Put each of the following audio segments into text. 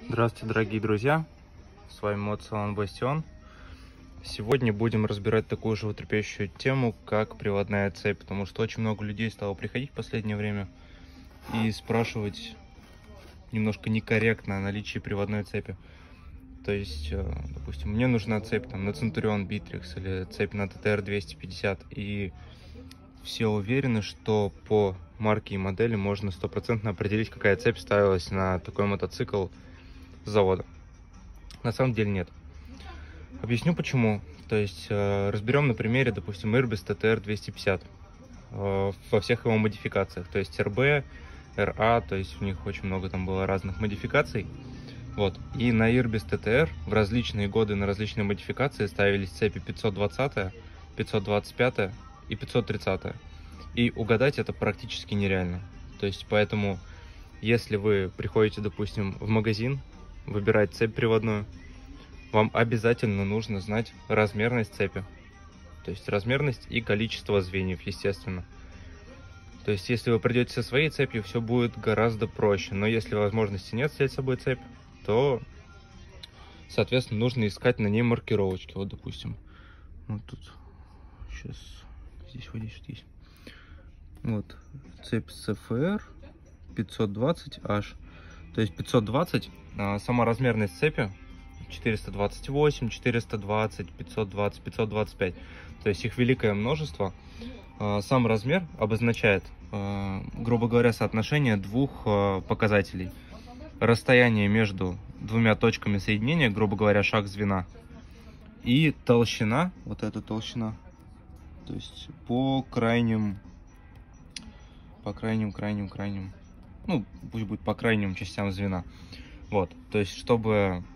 Здравствуйте, дорогие друзья! С вами Мотосалон Бастион. Сегодня будем разбирать такую животрепещущую тему, как приводная цепь, потому что очень много людей стало приходить в последнее время и спрашивать немножко некорректно о наличии приводной цепи. То есть, допустим, мне нужна цепь на Centurion Bittrex или цепь на TTR 250, и все уверены, что по марке и модели можно стопроцентно определить, какая цепь ставилась на такой мотоцикл с завода. На самом деле нет. Объясню почему. То есть разберем на примере, допустим, Irbis TTR 250 во всех его модификациях. То есть RB, RA, то есть у них очень много там было разных модификаций. Вот. И на Irbis TTR в различные годы на различные модификации ставились цепи 520, 525 и 530. И угадать это практически нереально. То есть поэтому, если вы приходите, допустим, в магазин, выбирать цепь приводную, вам обязательно нужно знать размерность цепи. То есть размерность и количество звеньев, естественно. То есть если вы придете со своей цепью, все будет гораздо проще. Но если возможности нет взять с собой цепь, то, соответственно, нужно искать на ней маркировочки. Вот, допустим, вот тут сейчас здесь вот здесь вот есть. Вот цепь CFR 520H. То есть 520, сама размерность цепи 428, 420, 520, 525. То есть их великое множество. Сам размер обозначает, грубо говоря, соотношение двух показателей. Расстояние между двумя точками соединения, грубо говоря, шаг звена, и толщина, вот эта толщина, то есть по крайним, ну, пусть будет по крайним частям звена. Вот, то есть, чтобы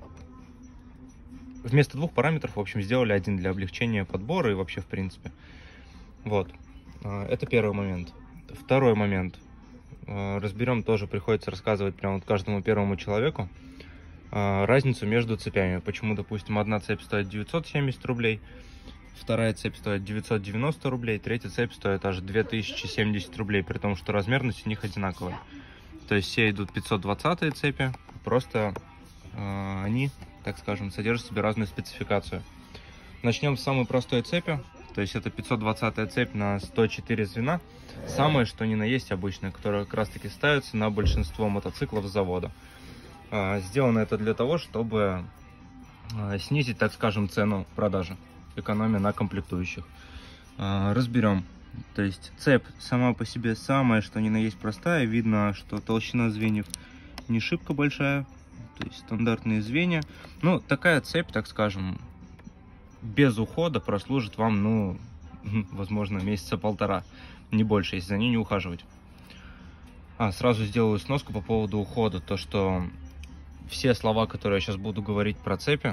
вместо двух параметров, в общем, сделали один для облегчения подбора и вообще, в принципе. Вот, это первый момент. Второй момент. Разберем, тоже приходится рассказывать прямо вот каждому первому человеку разницу между цепями. Почему, допустим, одна цепь стоит 970 рублей, вторая цепь стоит 990 рублей, третья цепь стоит аж 2070 рублей, при том, что размерность у них одинаковая. То есть все идут 520 цепи, просто они, так скажем, содержат в себе разную спецификацию. Начнем с самой простой цепи, то есть это 520 цепь на 104 звена, самое что ни на есть обычная, которая как раз таки ставится на большинство мотоциклов с завода. Сделано это для того, чтобы снизить, так скажем, цену продажи, экономия на комплектующих. Разберем. То есть цепь сама по себе самая что ни на есть простая, видно, что толщина звеньев не шибко большая, то есть стандартные звенья. Ну, такая цепь, так скажем, без ухода прослужит вам, ну, возможно, месяца полтора, не больше, если за ней не ухаживать. Сразу сделаю сноску по поводу ухода, то что все слова, которые я сейчас буду говорить про цепи,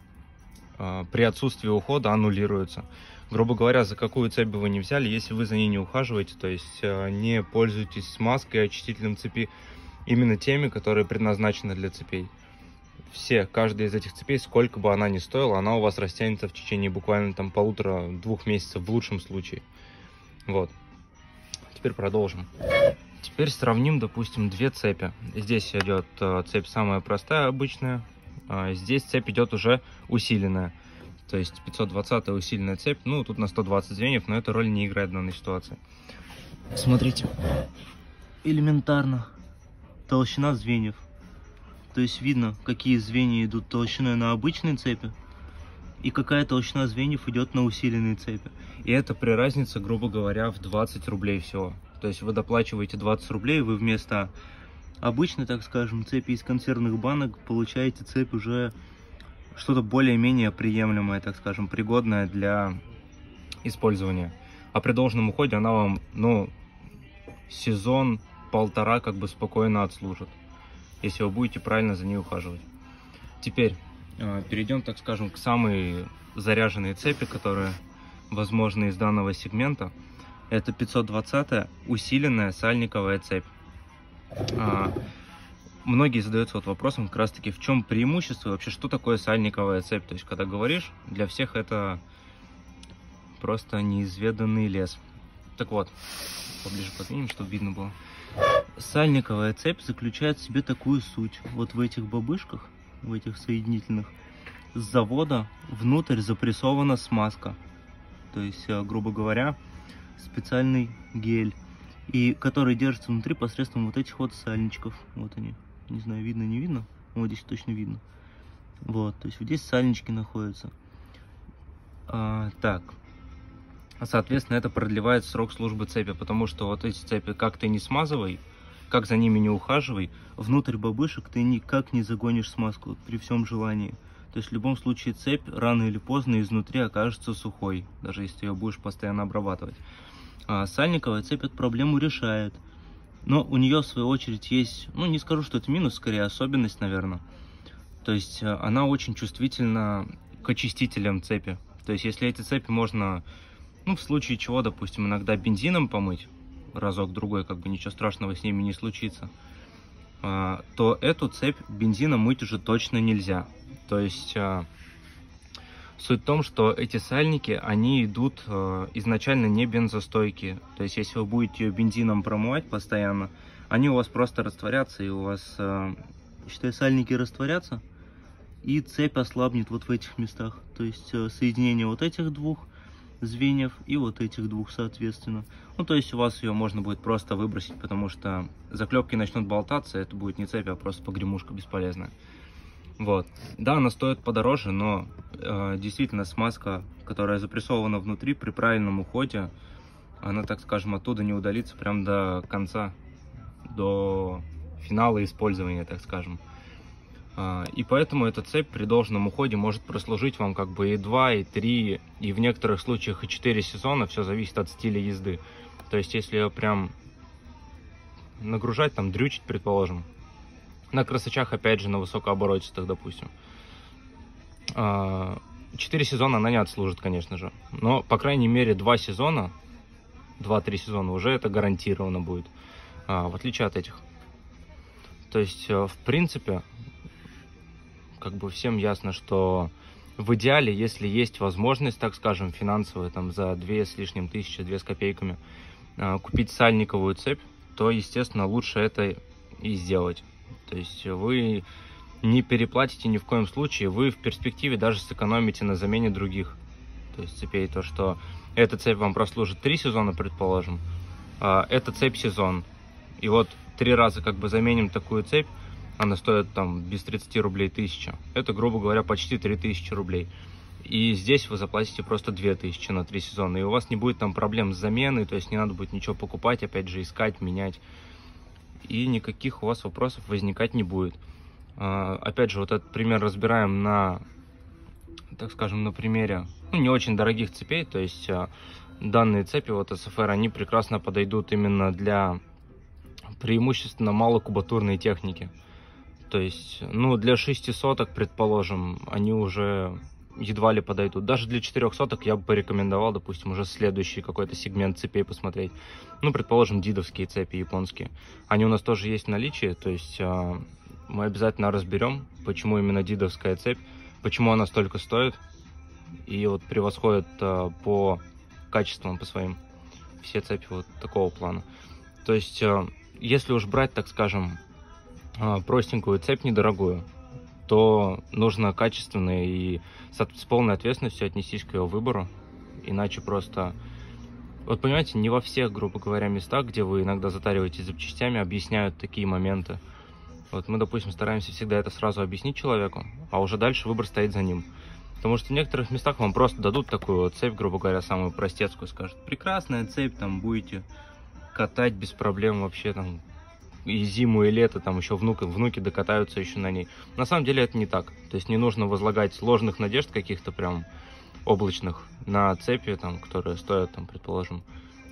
при отсутствии ухода аннулируются. Грубо говоря, за какую цепь бы вы ни взяли, если вы за ней не ухаживаете, то есть не пользуетесь смазкой и очистителем цепи, именно теми, которые предназначены для цепей. Каждая из этих цепей, сколько бы она ни стоила, она у вас растянется в течение буквально там 1,5-2 месяцев в лучшем случае. Вот. Теперь продолжим. Теперь сравним, допустим, две цепи. Здесь идет цепь самая простая, обычная. Здесь цепь идет уже усиленная. То есть 520 усиленная цепь. Ну, тут на 120 звеньев, но эта роль не играет в данной ситуации. Смотрите. Элементарно. Толщина звеньев. То есть видно, какие звенья идут толщиной на обычной цепи и какая толщина звеньев идет на усиленной цепи. И это при разнице, грубо говоря, в 20 рублей всего. То есть вы доплачиваете 20 рублей, вы вместо обычной, так скажем, цепи из консервных банок получаете цепь уже что-то более-менее приемлемое, так скажем, пригодное для использования. А при должном уходе она вам, ну, сезон-полтора как бы спокойно отслужит, если вы будете правильно за ней ухаживать. Теперь перейдем, так скажем, к самой заряженной цепи, которая возможна из данного сегмента. Это 520 усиленная сальниковая цепь. Многие задаются вот вопросом как раз таки, в чем преимущество, вообще что такое сальниковая цепь. То есть когда говоришь, для всех это просто неизведанный лес. Так вот, поближе подвинем, чтобы видно было. Сальниковая цепь заключает в себе такую суть. Вот в этих бобышках, в этих соединительных, с завода внутрь запрессована смазка. То есть, грубо говоря, специальный гель, и который держится внутри посредством вот этих вот сальничков. Вот они. Не знаю, видно, не видно. Вот здесь точно видно. Вот, то есть вот здесь сальнички находятся. Так. Соответственно, это продлевает срок службы цепи, потому что вот эти цепи, как ты не смазывай, как за ними не ухаживай, внутрь бобышек ты никак не загонишь смазку при всем желании. То есть в любом случае цепь рано или поздно изнутри окажется сухой, даже если ты ее будешь постоянно обрабатывать. Сальниковая цепь эту проблему решает. Но у нее, в свою очередь, есть, ну, не скажу, что это минус, скорее особенность, наверное. То есть она очень чувствительна к очистителям цепи. То есть если эти цепи можно, ну, в случае чего, допустим, иногда бензином помыть, разок-другой, как бы ничего страшного с ними не случится, то эту цепь бензином мыть уже точно нельзя. То есть суть в том, что эти сальники, они идут изначально не бензостойкие. То есть если вы будете ее бензином промывать постоянно, они у вас просто растворятся, и у вас, считай, сальники растворятся, и цепь ослабнет вот в этих местах. То есть соединение вот этих двух звеньев и вот этих двух соответственно. Ну, то есть у вас ее можно будет просто выбросить, потому что заклепки начнут болтаться, это будет не цепь, а просто погремушка бесполезная. Вот. Да, она стоит подороже, но действительно смазка, которая запрессована внутри, при правильном уходе, она, так скажем, оттуда не удалится прям до конца, до финала использования, так скажем. И поэтому эта цепь при должном уходе может прослужить вам как бы и 2, и 3, и в некоторых случаях и 4 сезона, все зависит от стиля езды. То есть если ее прям нагружать, там дрючить, предположим, на красачах, опять же, на высокооборотистых, допустим, 4 сезона она не отслужит, конечно же, но, по крайней мере, 2 сезона, 2-3 сезона уже это гарантированно будет, в отличие от этих. То есть, в принципе, как бы всем ясно, что в идеале, если есть возможность, так скажем, финансовая, там за 2 с лишним тысячи, 2 с копейками, купить сальниковую цепь, то, естественно, лучше это и сделать. То есть вы не переплатите ни в коем случае, вы в перспективе даже сэкономите на замене других, то есть цепей. То, что эта цепь вам прослужит 3 сезона, предположим, эта цепь сезон. И вот 3 раза как бы заменим такую цепь, она стоит там без 30 рублей 1000. Это, грубо говоря, почти 3000 рублей. И здесь вы заплатите просто 2000 на 3 сезона. И у вас не будет там проблем с заменой, то есть не надо будет ничего покупать, опять же искать, менять. И никаких у вас вопросов возникать не будет. Опять же, вот этот пример разбираем на, так скажем, на примере, ну, не очень дорогих цепей. То есть данные цепи, вот СФР, они прекрасно подойдут именно для преимущественно малокубатурной техники. То есть, ну, для 600, предположим, они уже едва ли подойдут. Даже для 400 я бы порекомендовал, допустим, уже следующий какой-то сегмент цепей посмотреть. Ну, предположим, дидовские цепи японские. Они у нас тоже есть в наличии, то есть мы обязательно разберем, почему именно дидовская цепь, почему она столько стоит и вот превосходит по качествам, по своим, все цепи вот такого плана. То есть, если уж брать, так скажем, простенькую цепь недорогую, то нужно качественно и с полной ответственностью отнестись к ее выбору, иначе просто, вот понимаете, не во всех, грубо говоря, местах, где вы иногда затариваетесь запчастями, объясняют такие моменты. Вот мы, допустим, стараемся всегда это сразу объяснить человеку, а уже дальше выбор стоит за ним. Потому что в некоторых местах вам просто дадут такую вот цепь, грубо говоря, самую простецкую, скажут: прекрасная цепь, там будете катать без проблем вообще, там, и зиму, и лето, там еще внуки докатаются еще на ней. На самом деле это не так. То есть не нужно возлагать ложных надежд каких-то прям облачных на цепи, там, которые стоят, там, предположим,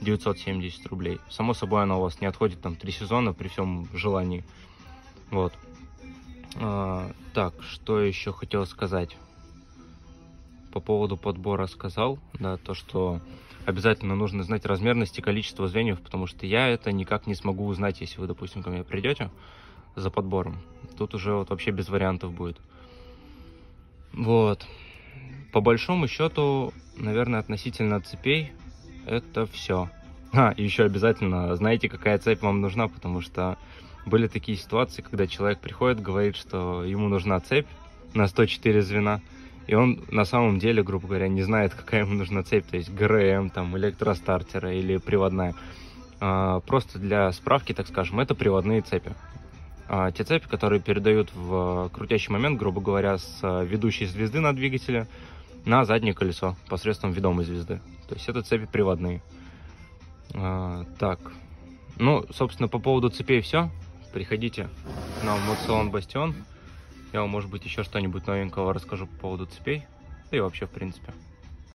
970 рублей. Само собой, она у вас не отходит там 3 сезона при всем желании. Вот. Так, что еще хотел сказать? По поводу подбора сказал, да, то, что обязательно нужно знать размерность и количество звеньев, потому что я это никак не смогу узнать, если вы, допустим, ко мне придете за подбором. Тут уже вот вообще без вариантов будет. Вот. По большому счету, наверное, относительно цепей, это все. И еще обязательно знайте, какая цепь вам нужна, потому что были такие ситуации, когда человек приходит, говорит, что ему нужна цепь на 104 звена, и он на самом деле, грубо говоря, не знает, какая ему нужна цепь, то есть ГРМ, там, электростартера или приводная. Просто для справки, так скажем, это приводные цепи. Те цепи, которые передают в крутящий момент, грубо говоря, с ведущей звезды на двигателе на заднее колесо посредством ведомой звезды. То есть это цепи приводные. Так, ну, собственно, по поводу цепей все. Приходите к нам в мотосалон Бастион. Я вам, может быть, еще что-нибудь новенького расскажу по поводу цепей. Да и вообще, в принципе.